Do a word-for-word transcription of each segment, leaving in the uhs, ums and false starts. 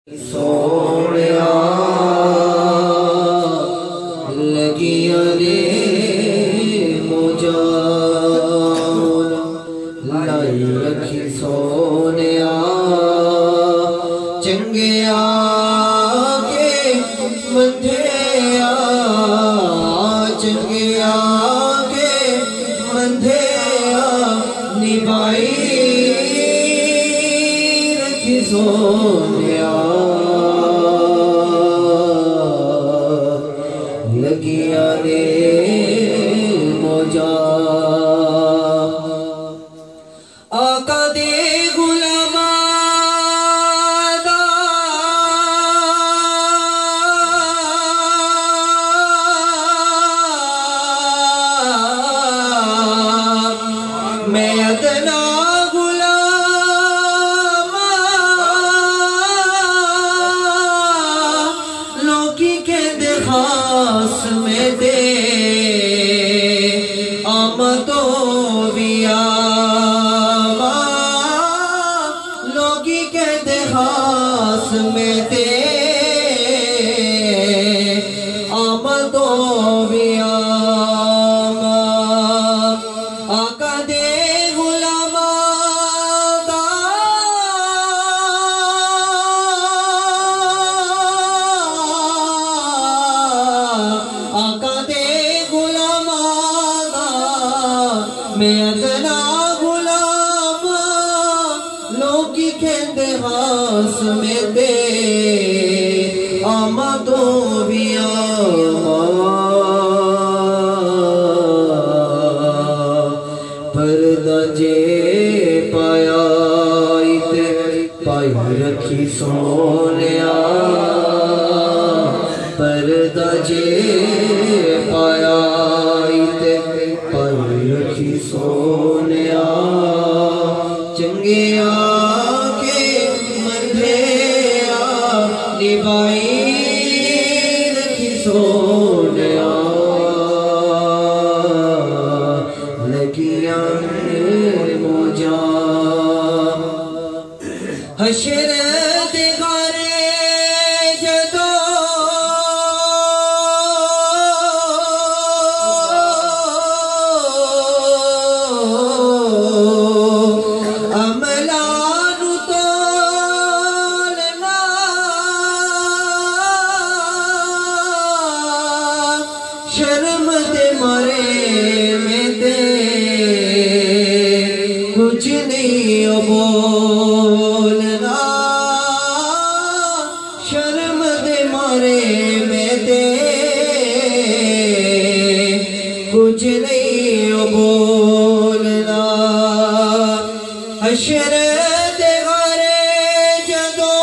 सोनिया लगिया रे मुझा लाई रखी सोनिया चंगिया के मंधेया चंगिया के मंधेया निभाई रखी सोनिया लगिया रे मोजा आका दे गुलामा दा मैं अदना गुलामा लोकी के खास में दे आमदो बिया लोगी के देहास में दे आमदो बिया आका दे गुलामा दा आका दे गुलामा दा मैं अदना गुलाम लोकी खेंदे हास में दे आमदो बिया पर्दा जे पाया इते पाई रखी सोनिया पर्दा जे पाया इते पाई रखी सोनिया चंगिया के मंधेया निभाई रखी सोनिया लगिया मोजा हशर दे गारे जदो अमलानु तोलना शर्म दे मारे में दे कुछ नहीं बोलना शर्म दे मारे में दे कुछ नहीं बोलना हशर दे गारे जदो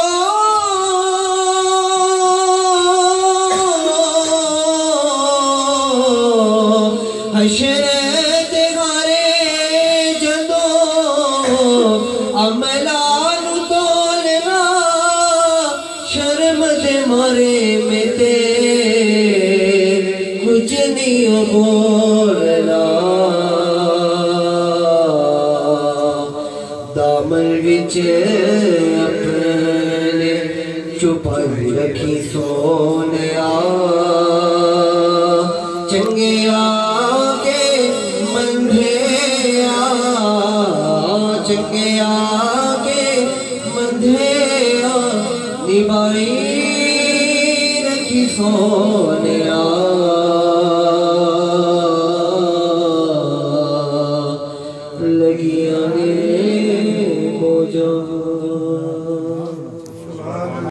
हशर दे गारे जदो अमलानु तोलना शर्म दे मारे में ते कुछ नहीं बोलना दामन विच अपने छुपाई रखी सोनिया चंगिया के मंधेया चंगिया के मंधेया निभाई रखी सोनिया लगिया रे मोजा।